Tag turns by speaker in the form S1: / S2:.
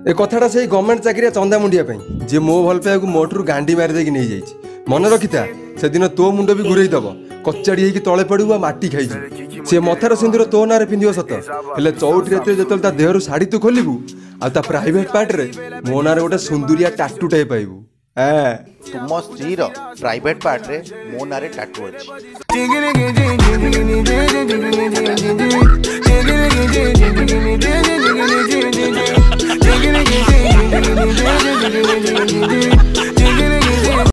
S1: ए कथाटा से गवर्नमेंट चाकरिया चंदा मुंडिया जे मो भल पाइबा मोटू गांडी मारिदेक नहीं जाइए मन रखिता से दिन तो मुंड भी घूरे दब कचाड़ी होगी तले पड़ू माटी खाई सी मथार सिंदूर तो ना पिंध सत हेल्ले चौठी रात जो देहर शाढ़ी तू खोलू आ प्राइवेट पार्ट रे मो ना गोटे सुंदरिया टाटूटे पाइबू।
S2: तुम स्त्री प्राइवेट पार्ट रे मो ना टाटू अच्छी।